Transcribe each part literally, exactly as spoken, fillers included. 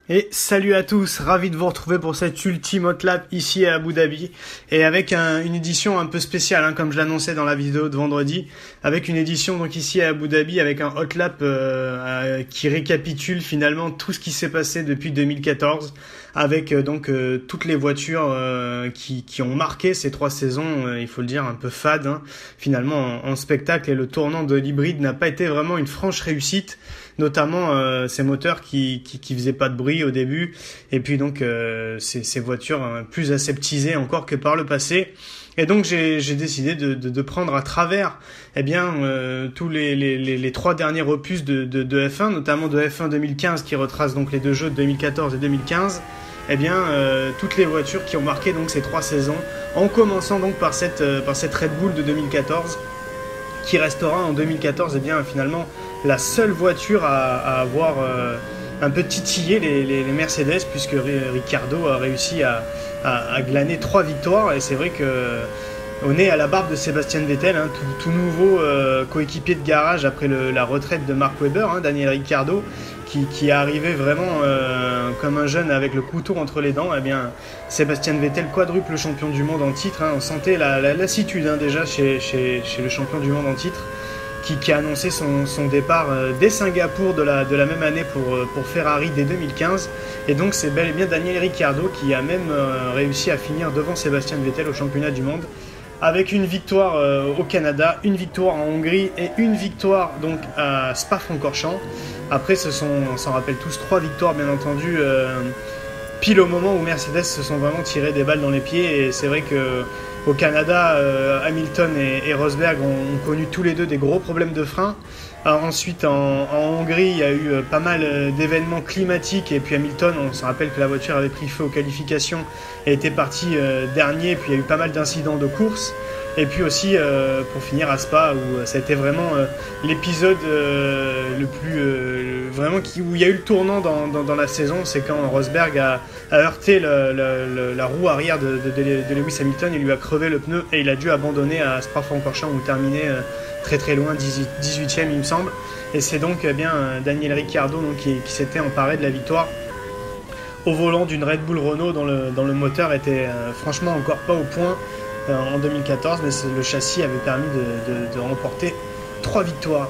Et salut à tous, ravi de vous retrouver pour cette ultime hot lap ici à Abu Dhabi et avec un, une édition un peu spéciale, hein, comme je l'annonçais dans la vidéo de vendredi, avec une édition donc ici à Abu Dhabi avec un hot lap euh, euh, qui récapitule finalement tout ce qui s'est passé depuis deux mille quatorze avec euh, donc euh, toutes les voitures euh, qui, qui ont marqué ces trois saisons, euh, il faut le dire un peu fades hein, finalement en, en spectacle, et le tournant de l'hybride n'a pas été vraiment une franche réussite, notamment euh, ces moteurs qui, qui qui faisaient pas de bruit au début, et puis donc euh, ces, ces voitures euh, plus aseptisées encore que par le passé. Et donc j'ai, j'ai décidé de, de, de prendre à travers eh bien euh, tous les, les, les, les trois derniers opus de, de, de F un, notamment de F un deux mille quinze qui retrace donc les deux jeux de deux mille quatorze et deux mille quinze, eh bien euh, toutes les voitures qui ont marqué donc ces trois saisons, en commençant donc par cette, euh, par cette Red Bull de deux mille quatorze, qui restera en deux mille quatorze eh bien finalement la seule voiture à, à avoir euh, un peu titillé les, les, les Mercedes, puisque Ricciardo a réussi à, à, à glaner trois victoires. Et c'est vrai que on est à la barbe de Sébastien Vettel, hein, tout, tout nouveau euh, coéquipier de garage après le, la retraite de Mark Webber, hein, Daniel Ricciardo, qui, qui est arrivé vraiment euh, comme un jeune avec le couteau entre les dents. Eh bien, Sébastien Vettel, quadruple champion du monde en titre, hein, on sentait la, la lassitude hein, déjà chez, chez, chez le champion du monde en titre, Qui, qui a annoncé son, son départ euh, dès Singapour de la, de la même année pour, euh, pour Ferrari dès deux mille quinze. Et donc c'est bel et bien Daniel Ricciardo qui a même euh, réussi à finir devant Sébastien Vettel au championnat du monde, avec une victoire euh, au Canada, une victoire en Hongrie et une victoire donc à Spa-Francorchamps. Après, ce sont, on s'en rappelle tous, trois victoires bien entendu, euh, pile au moment où Mercedes se sont vraiment tirés des balles dans les pieds. Et c'est vrai que au Canada, euh, Hamilton et, et Rosberg ont, ont connu tous les deux des gros problèmes de frein. Alors ensuite, en, en Hongrie, il y a eu euh, pas mal euh, d'événements climatiques. Et puis Hamilton, on se rappelle que la voiture avait pris feu aux qualifications et était parti euh, dernier. Puis il y a eu pas mal d'incidents de course. Et puis aussi, euh, pour finir à Spa, où ça a été vraiment euh, l'épisode euh, le plus... Euh, vraiment qui, où il y a eu le tournant dans, dans, dans la saison, c'est quand Rosberg a, a heurté le, le, le, la roue arrière de, de, de Lewis Hamilton et lui a crevé le pneu, et il a dû abandonner à Spa-Francorchamps, où il terminait euh, très très loin, dix-huitième il me semble. Et c'est donc eh bien Daniel Ricciardo donc, qui, qui s'était emparé de la victoire au volant d'une Red Bull Renault dont le, dont le moteur était euh, franchement encore pas au point en deux mille quatorze, mais le châssis avait permis de, de, de remporter trois victoires.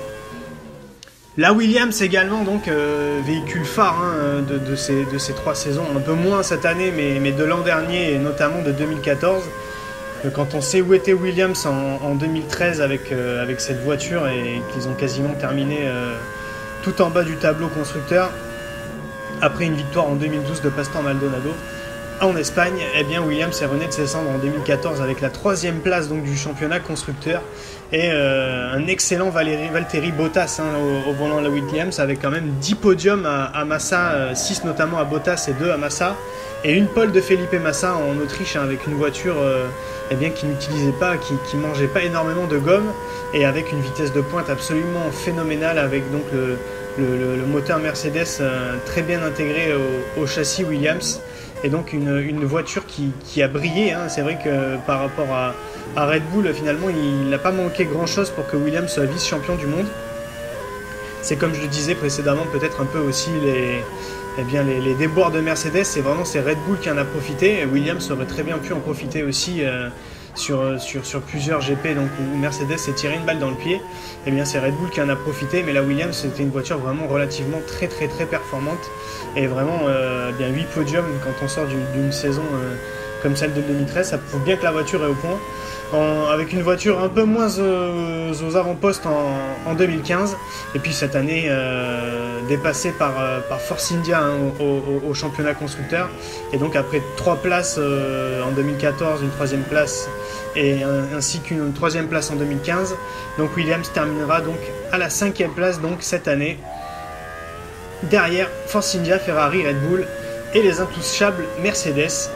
La Williams également, donc euh, véhicule phare hein, de, de, ces, de ces trois saisons, un peu moins cette année, mais, mais de l'an dernier et notamment de deux mille quatorze. Quand on sait où était Williams en, en deux mille treize avec, euh, avec cette voiture, et qu'ils ont quasiment terminé euh, tout en bas du tableau constructeur, après une victoire en deux mille douze de Pastor Maldonado en Espagne, eh bien Williams est rené de ses cendres en deux mille quatorze avec la troisième place donc, du championnat constructeur, et euh, un excellent Valérie, Valtteri Bottas hein, au, au volant de la Williams, avec quand même dix podiums à, à Massa, euh, six notamment à Bottas et deux à Massa, et une pole de Felipe Massa en Autriche hein, avec une voiture euh, eh bien, qui n'utilisait pas, qui, qui mangeait pas énormément de gomme, et avec une vitesse de pointe absolument phénoménale, avec donc le, le, le, le moteur Mercedes euh, très bien intégré au, au châssis Williams. Et donc une, une voiture qui, qui a brillé, hein. C'est vrai que par rapport à, à Red Bull, finalement, il n'a pas manqué grand-chose pour que Williams soit vice-champion du monde. C'est comme je le disais précédemment, peut-être un peu aussi les, eh bien, les, les déboires de Mercedes, c'est vraiment c'est Red Bull qui en a profité. Et Williams aurait très bien pu en profiter aussi euh, sur, sur, sur plusieurs G P, donc où Mercedes s'est tiré une balle dans le pied. Eh bien, c'est Red Bull qui en a profité, mais la Williams, c'était une voiture vraiment relativement très très très performante. Et vraiment, euh, bien huit podiums quand on sort d'une, d'une saison euh, comme celle de deux mille treize, ça prouve bien que la voiture est au point. En, avec une voiture un peu moins euh, aux avant-postes en, en deux mille quinze, et puis cette année euh, dépassée par, euh, par Force India hein, au, au, au championnat constructeur. Et donc après trois places euh, en deux mille quatorze, une troisième place, et un, ainsi qu'une troisième place en deux mille quinze, donc Williams terminera donc à la cinquième place donc cette année, derrière Force India, Ferrari, Red Bull et les intouchables Mercedes.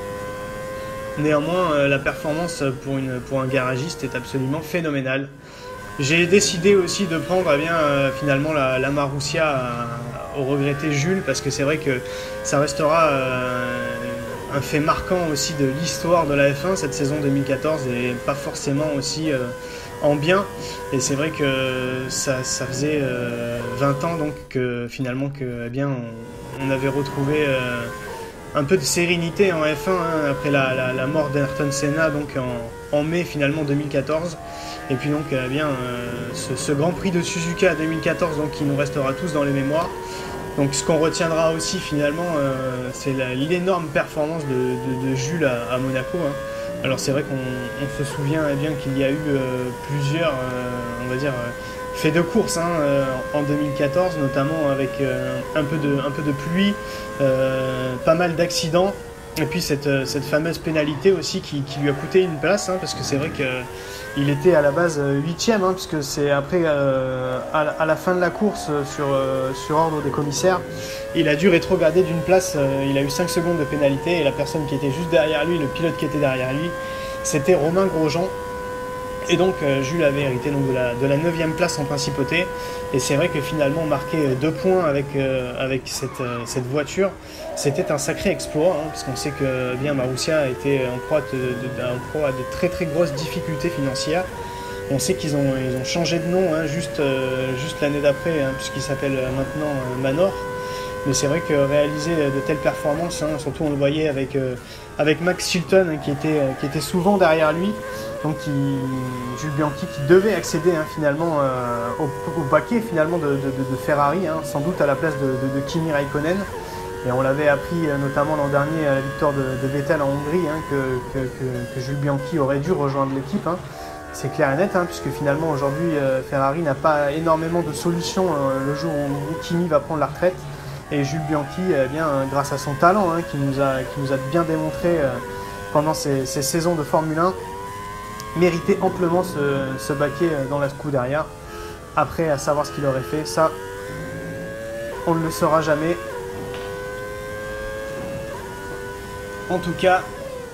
Néanmoins, euh, la performance pour, une, pour un garagiste est absolument phénoménale. J'ai décidé aussi de prendre eh bien, euh, finalement la, la Marussia euh, au regretté Jules, parce que c'est vrai que ça restera euh, un fait marquant aussi de l'histoire de la F un cette saison deux mille quatorze, et pas forcément aussi euh, en bien. Et c'est vrai que ça, ça faisait euh, vingt ans donc que finalement que eh bien on, on avait retrouvé euh, un peu de sérénité en F un hein, après la, la, la mort d'Ayrton Senna donc en, en mai finalement deux mille quatorze. Et puis donc eh bien euh, ce, ce Grand Prix de Suzuka deux mille quatorze donc qui nous restera tous dans les mémoires. Donc ce qu'on retiendra aussi finalement euh, c'est la, l'énorme performance de, de, de Jules à, à Monaco. Hein. Alors c'est vrai qu'on on se souvient eh bien qu'il y a eu euh, plusieurs euh, on va dire euh, faits de course hein, euh, en deux mille quatorze, notamment avec euh, un, peu de, un peu de pluie, euh, pas mal d'accidents. Et puis cette, cette fameuse pénalité aussi qui, qui lui a coûté une place, hein, parce que c'est vrai qu'il était à la base huitième, hein, puisque c'est après, euh, à, la, à la fin de la course, sur, euh, sur ordre des commissaires, il a dû rétrograder d'une place, euh, il a eu cinq secondes de pénalité, et la personne qui était juste derrière lui, le pilote qui était derrière lui, c'était Romain Grosjean. Et donc euh, Jules avait hérité donc, de la, de la neuvième place en principauté. Et c'est vrai que finalement marquer deux points avec, euh, avec cette, euh, cette voiture, c'était un sacré exploit, hein, parce qu'on sait que bien Marussia était en proie, de, de, en proie à de très très grosses difficultés financières. On sait qu'ils ont, ils ont changé de nom hein, juste, euh, juste l'année d'après, hein, puisqu'il s'appelle maintenant euh, Manor. Mais c'est vrai que réaliser de telles performances, hein, surtout on le voyait avec, euh, avec Max Chilton hein, qui, était, qui était souvent derrière lui, donc qui, Jules Bianchi qui devait accéder hein, finalement euh, au, au paquet finalement de, de, de Ferrari, hein, sans doute à la place de, de, de Kimi Raikkonen. Et on l'avait appris euh, notamment l'an dernier à la victoire de, de Vettel en Hongrie, hein, que, que, que, que Jules Bianchi aurait dû rejoindre l'équipe. Hein. C'est clair et net, hein, puisque finalement aujourd'hui euh, Ferrari n'a pas énormément de solutions euh, le jour où, où Kimi va prendre la retraite. Et Jules Bianchi, eh bien, grâce à son talent, hein, qui, nous a, qui nous a bien démontré euh, pendant ces, ces saisons de Formule un, méritait amplement ce, ce baquet dans la Scuderia. Après, à savoir ce qu'il aurait fait, ça, on ne le saura jamais. En tout cas,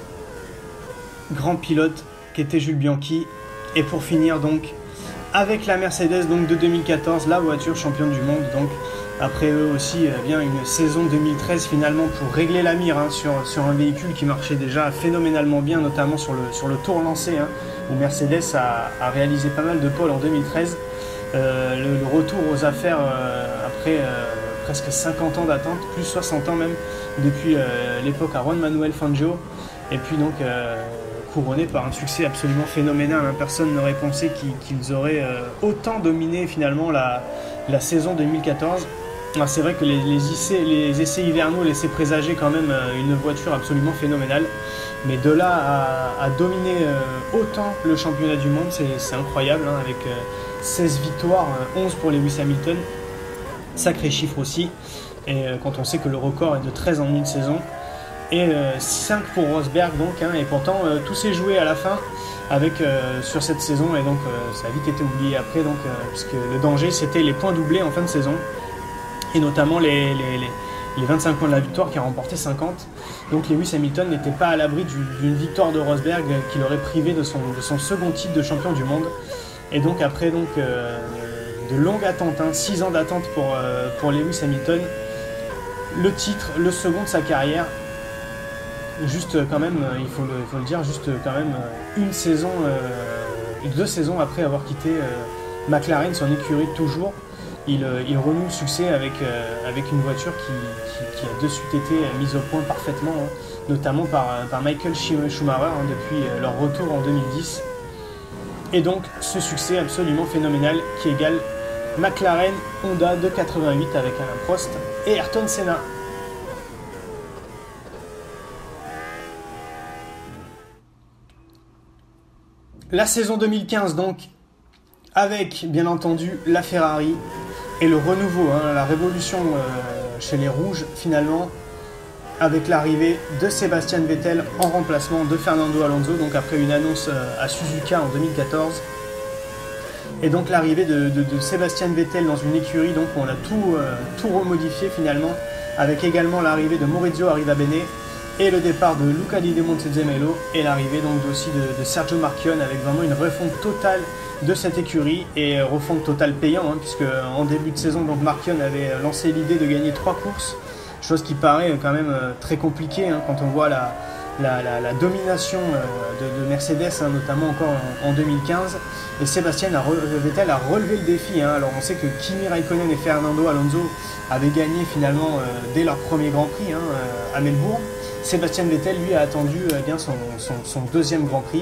grand pilote qu'était Jules Bianchi. Et pour finir, donc, avec la Mercedes donc, de deux mille quatorze, la voiture championne du monde, donc, après eux aussi, eh bien, une saison deux mille treize finalement pour régler la mire hein, sur, sur un véhicule qui marchait déjà phénoménalement bien, notamment sur le, sur le tour lancé, hein, où Mercedes a, a réalisé pas mal de pôles en deux mille treize. Euh, le, le retour aux affaires euh, après euh, presque cinquante ans d'attente, plus soixante ans même, depuis euh, l'époque à Juan Manuel Fangio, et puis donc euh, couronné par un succès absolument phénoménal. Hein. Personne n'aurait pensé qu'ils, qu'ils auraient euh, autant dominé finalement la, la saison deux mille quatorze. Alors c'est vrai que les, les, essais, les essais hivernaux laissaient présager quand même euh, une voiture absolument phénoménale. Mais de là à, à dominer euh, autant le championnat du monde, c'est, c'est incroyable, hein, avec euh, seize victoires, euh, onze pour Lewis Hamilton. Sacré chiffre aussi. Et euh, quand on sait que le record est de treize en une saison. Et euh, cinq pour Rosberg donc. Hein, et pourtant, euh, tout s'est joué à la fin avec, euh, sur cette saison. Et donc, euh, ça a vite été oublié après. Donc, euh, puisque le danger, c'était les points doublés en fin de saison. Et notamment les, les, les, les vingt-cinq points de la victoire qui a remporté cinquante. Donc Lewis Hamilton n'était pas à l'abri du, d'une victoire de Rosberg qui l'aurait privé de son, de son second titre de champion du monde. Et donc après donc, euh, de longues attentes, hein, six ans d'attente pour, euh, pour Lewis Hamilton, le titre, le second de sa carrière, juste quand même, il faut le, il faut le dire, juste quand même une saison, euh, deux saisons après avoir quitté euh, McLaren, son écurie toujours. Il, il renoue le succès avec, euh, avec une voiture qui, qui, qui a de suite été mise au point parfaitement, hein, notamment par, par Michael Schumacher hein, depuis leur retour en deux mille dix. Et donc ce succès absolument phénoménal qui égale McLaren Honda de quatre-vingt-huit avec Alain Prost et Ayrton Senna. La saison deux mille quinze donc, avec bien entendu la Ferrari et le renouveau, hein, la révolution euh, chez les Rouges finalement, avec l'arrivée de Sébastien Vettel en remplacement de Fernando Alonso, donc après une annonce euh, à Suzuka en deux mille quatorze. Et donc l'arrivée de, de, de Sébastien Vettel dans une écurie, donc on a tout, euh, tout remodifié finalement, avec également l'arrivée de Maurizio Arrivabene et le départ de Luca Di Montezemelo et l'arrivée donc aussi de, de Sergio Marchionne, avec vraiment une refonte totale de cette écurie et refonte totale payant, hein, puisque en début de saison donc Marchionne avait lancé l'idée de gagner trois courses, chose qui paraît quand même très compliquée hein, quand on voit la, la, la, la domination de, de Mercedes, hein, notamment encore en, en deux mille quinze. Et Sébastien a Vettel a relevé le défi. Hein. Alors on sait que Kimi Raikkonen et Fernando Alonso avaient gagné finalement euh, dès leur premier Grand Prix hein, euh, à Melbourne. Sébastien Vettel, lui, a attendu euh, bien son, son, son deuxième Grand Prix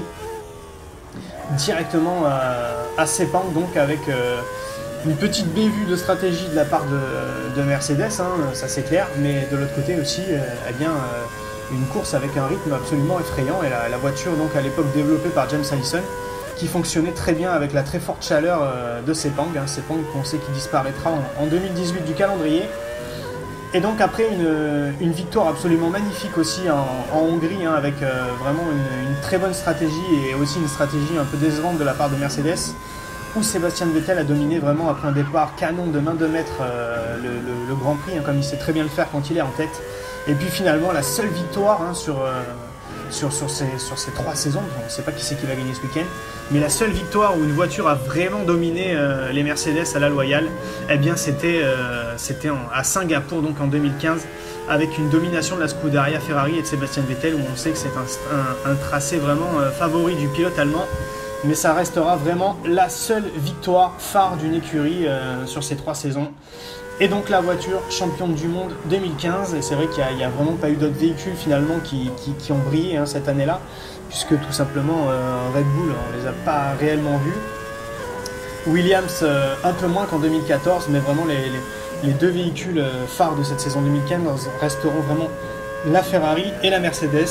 directement à, à Sepang, donc avec euh, une petite bévue de stratégie de la part de, de Mercedes, hein, ça c'est clair, mais de l'autre côté aussi, euh, eh bien, euh, une course avec un rythme absolument effrayant, et la, la voiture donc à l'époque développée par James Allison, qui fonctionnait très bien avec la très forte chaleur euh, de Sepang, hein, Sepang qu'on sait qu'il disparaîtra en, en deux mille dix-huit du calendrier. Et donc après une, une victoire absolument magnifique aussi en, en Hongrie, hein, avec euh, vraiment une, une très bonne stratégie et aussi une stratégie un peu décevante de la part de Mercedes, où Sébastien Vettel a dominé vraiment après un départ canon de main de maître euh, le, le, le Grand Prix, hein, comme il sait très bien le faire quand il est en tête. Et puis finalement la seule victoire hein, sur, euh, sur, sur, ces, sur ces trois saisons, on ne sait pas qui c'est qui va gagner ce week-end, mais la seule victoire où une voiture a vraiment dominé euh, les Mercedes à la loyale, eh bien c'était, euh, c'était en, à Singapour donc en deux mille quinze, avec une domination de la Scuderia Ferrari et de Sébastien Vettel, où on sait que c'est un, un, un tracé vraiment euh, favori du pilote allemand. Mais ça restera vraiment la seule victoire phare d'une écurie euh, sur ces trois saisons. Et donc la voiture championne du monde deux mille quinze, et c'est vrai qu'il n'y a, a vraiment pas eu d'autres véhicules finalement qui, qui, qui ont brillé hein, cette année-là, puisque tout simplement euh, Red Bull, on les a pas réellement vus. Williams euh, un peu moins qu'en deux mille quatorze, mais vraiment les, les, les deux véhicules euh, phares de cette saison deux mille quinze resteront vraiment la Ferrari et la Mercedes.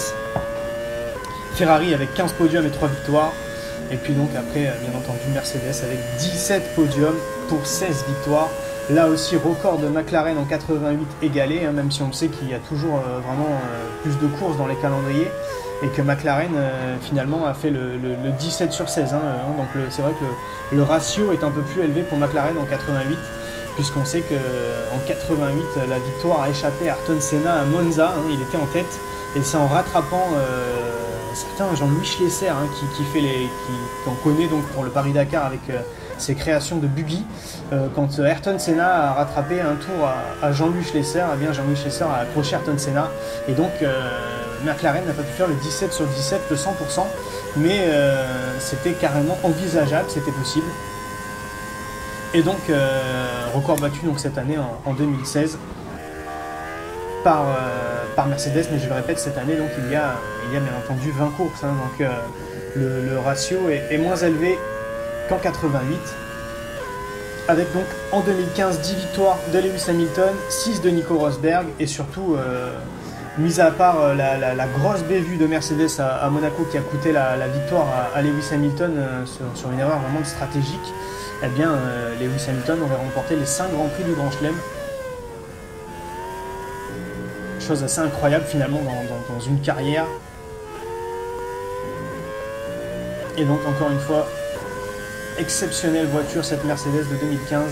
Ferrari avec quinze podiums et trois victoires. Et puis donc après, bien entendu, Mercedes avec dix-sept podiums pour seize victoires. Là aussi, record de McLaren en quatre-vingt-huit égalé, hein, même si on sait qu'il y a toujours euh, vraiment euh, plus de courses dans les calendriers. Et que McLaren, euh, finalement, a fait le, le, le dix-sept sur seize. Hein, euh, donc le, c'est vrai que le, le ratio est un peu plus élevé pour McLaren en quatre-vingt-huit, puisqu'on sait qu'en quatre-vingt-huit, la victoire a échappé à Ayrton Senna à Monza. Hein, il était en tête. Et c'est en rattrapant... Euh, certain Jean-Louis Schlesser hein, qui, qui fait les, qui, qu'on connaît donc pour le Paris-Dakar avec euh, ses créations de buggy. Euh, quand Ayrton Senna a rattrapé un tour à, à Jean-Louis Schlesser, eh bien Jean-Louis Schlesser a accroché Ayrton Senna, et donc euh, McLaren n'a pas pu faire le dix-sept sur dix-sept, le cent pour cent, mais euh, c'était carrément envisageable, c'était possible. Et donc euh, record battu donc cette année en, en deux mille seize. Par, euh, par Mercedes, mais je le répète, cette année donc il y a, il y a bien entendu vingt courses, hein, donc euh, le, le ratio est, est moins élevé qu'en quatre-vingt-huit, avec donc en deux mille quinze dix victoires de Lewis Hamilton, six de Nico Rosberg, et surtout euh, mis à part la, la, la grosse bévue de Mercedes à, à Monaco qui a coûté la, la victoire à, à Lewis Hamilton euh, sur, sur une erreur vraiment stratégique, eh bien euh, Lewis Hamilton aurait remporté les cinq grands prix du Grand Chelem. Chose assez incroyable finalement dans, dans, dans une carrière. Et donc encore une fois, exceptionnelle voiture cette Mercedes de deux mille quinze.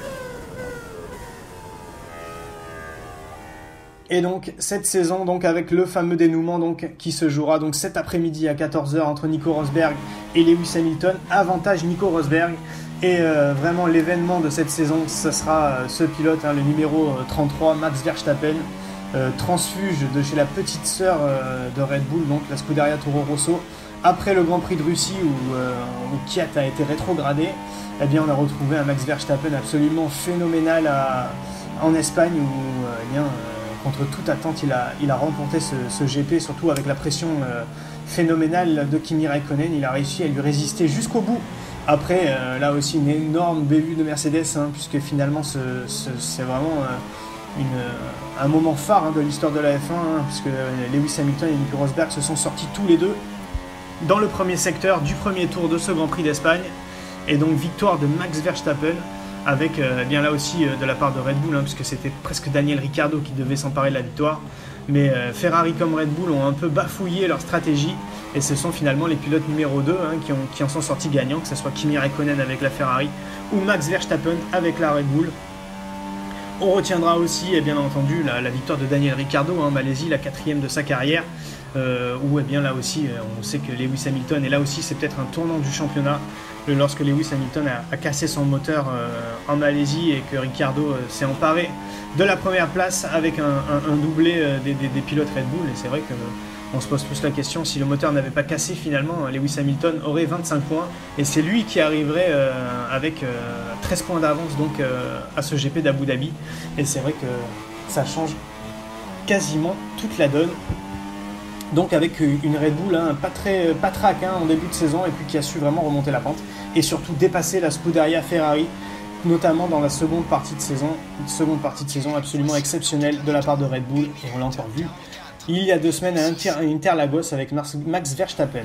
Et donc cette saison donc avec le fameux dénouement donc qui se jouera donc cet après-midi à quatorze heures entre Nico Rosberg et Lewis Hamilton. Avantage Nico Rosberg. Et euh, vraiment l'événement de cette saison, ce sera euh, ce pilote, hein, le numéro euh, trente-trois, Max Verstappen. Euh, transfuge de chez la petite sœur euh, de Red Bull, donc la Scuderia Toro Rosso, après le Grand Prix de Russie où, euh, où Kvyat a été rétrogradé. Eh bien on a retrouvé un Max Verstappen absolument phénoménal à, en Espagne, où euh, eh bien, euh, contre toute attente il a, il a remporté ce, ce G P, surtout avec la pression euh, phénoménale de Kimi Raikkonen. Il a réussi à lui résister jusqu'au bout. Après, euh, là aussi une énorme bévue de Mercedes, hein, puisque finalement ce, ce, c'est vraiment... Euh, Une, un moment phare hein, de l'histoire de la F un, hein, puisque Lewis Hamilton et Nico Rosberg se sont sortis tous les deux dans le premier secteur du premier tour de ce Grand Prix d'Espagne. Et donc victoire de Max Verstappen, avec euh, eh bien là aussi euh, de la part de Red Bull, hein, puisque c'était presque Daniel Ricciardo qui devait s'emparer de la victoire. Mais euh, Ferrari comme Red Bull ont un peu bafouillé leur stratégie, et ce sont finalement les pilotes numéro deux hein, qui, ont, qui en sont sortis gagnants, que ce soit Kimi Raikkonen avec la Ferrari ou Max Verstappen avec la Red Bull. On retiendra aussi, et bien entendu, la, la victoire de Daniel Ricciardo en Malaisie, la quatrième de sa carrière, euh, où eh bien, là aussi, on sait que Lewis Hamilton, et là aussi c'est peut-être un tournant du championnat, lorsque Lewis Hamilton a, a cassé son moteur euh, en Malaisie et que Ricciardo euh, s'est emparé de la première place avec un, un, un doublé euh, des, des, des pilotes Red Bull. Et c'est vrai que euh, on se pose tous la question, si le moteur n'avait pas cassé finalement, Lewis Hamilton aurait vingt-cinq points et c'est lui qui arriverait euh, avec euh, treize points d'avance donc euh, à ce G P d'Abu Dhabi. Et c'est vrai que ça change quasiment toute la donne. Donc avec une Red Bull hein, pas très pas track hein, en début de saison et puis qui a su vraiment remonter la pente et surtout dépasser la Scuderia Ferrari, notamment dans la seconde partie de saison, une seconde partie de saison absolument exceptionnelle de la part de Red Bull, et on l'a encore vu il y a deux semaines à Interlagos avec Max Verstappen.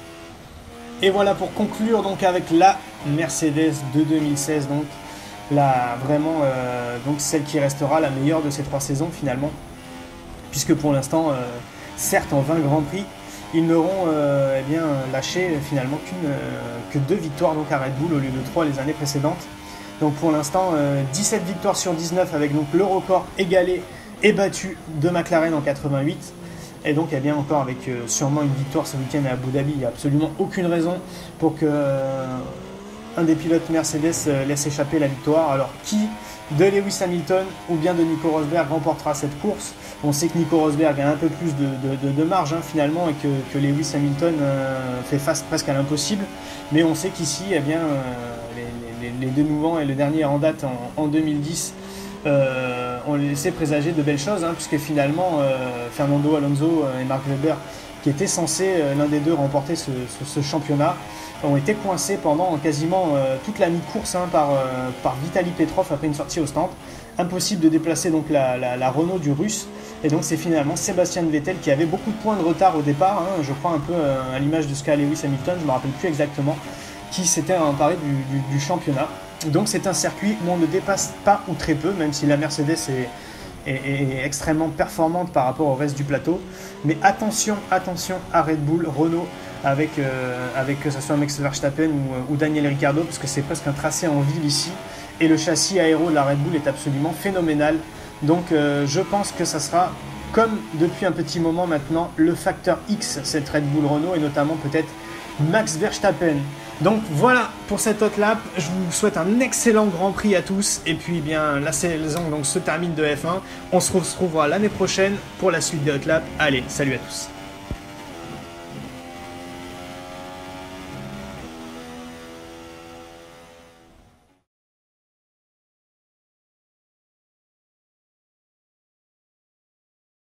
Et voilà pour conclure donc avec la Mercedes de deux mille seize, donc la, vraiment euh, donc celle qui restera la meilleure de ces trois saisons finalement, puisque pour l'instant, euh, certes en vingt Grands Prix, ils n'auront euh, eh bien, lâché finalement qu'une, euh, que deux victoires donc à Red Bull au lieu de trois les années précédentes. Donc pour l'instant, euh, dix-sept victoires sur dix-neuf avec donc le record égalé et battu de McLaren en quatre-vingt-huit. Et donc eh bien, encore avec euh, sûrement une victoire ce week-end à Abu Dhabi, il n'y a absolument aucune raison pour que euh, un des pilotes Mercedes euh, laisse échapper la victoire. Alors qui de Lewis Hamilton ou bien de Nico Rosberg remportera cette course? On sait que Nico Rosberg a un peu plus de, de, de, de marge hein, finalement, et que, que Lewis Hamilton euh, fait face presque à l'impossible. Mais on sait qu'ici, eh bien, euh, les, les, les deux mouvements et le dernier en date en, en deux mille dix euh, ont laissé présager de belles choses, hein, puisque finalement euh, Fernando Alonso et Mark Webber, qui étaient censés euh, l'un des deux remporter ce, ce, ce championnat, ont été coincés pendant quasiment euh, toute la mi-course hein, par, euh, par Vitaly Petrov après une sortie au stand. Impossible de déplacer donc la, la, la Renault du Russe. Et donc c'est finalement Sebastian Vettel qui avait beaucoup de points de retard au départ, hein, je crois un peu euh, à l'image de ce qu'a Lewis Hamilton, je ne me rappelle plus exactement, qui s'était emparé du, du, du championnat. Donc c'est un circuit où on ne dépasse pas ou très peu, même si la Mercedes est, est, est extrêmement performante par rapport au reste du plateau. Mais attention, attention à Red Bull, Renault, avec, euh, avec que ce soit Max Verstappen ou, ou Daniel Ricciardo, parce que c'est presque un tracé en ville ici. Et le châssis aéro de la Red Bull est absolument phénoménal. Donc euh, je pense que ça sera, comme depuis un petit moment maintenant, le facteur X, cette Red Bull Renault, et notamment peut-être Max Verstappen. Donc voilà pour cette hot lap, je vous souhaite un excellent Grand Prix à tous, et puis bien la saison donc, se termine de F un, on se retrouvera l'année prochaine pour la suite des hot laps. Allez, salut à tous.